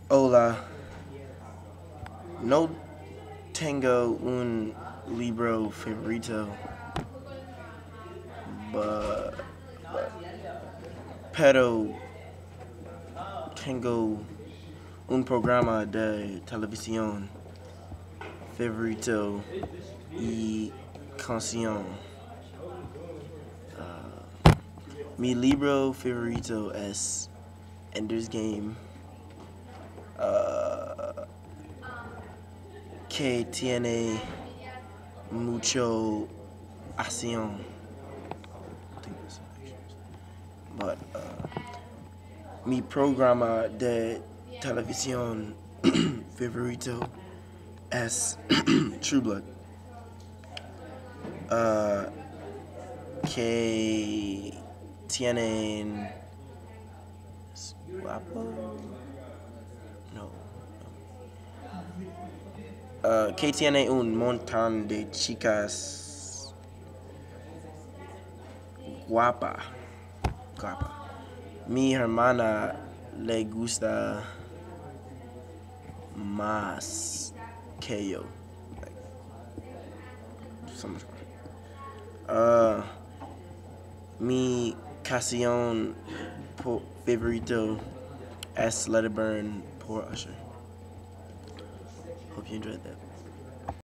Hola, no tengo un libro favorito, but, pero tengo un programa de televisión favorito y canción. Mi libro favorito es Ender's Game, uh, que tiene mucho acción. But mi programa de televisión favorito es True Blood. Que tienen guapo, no, que tiene un montón de chicas guapa, guapa. Mi hermana le gusta más que yo. Like, so much more. Mi canción favorito es Let It Burn por Usher. Hope you enjoyed that.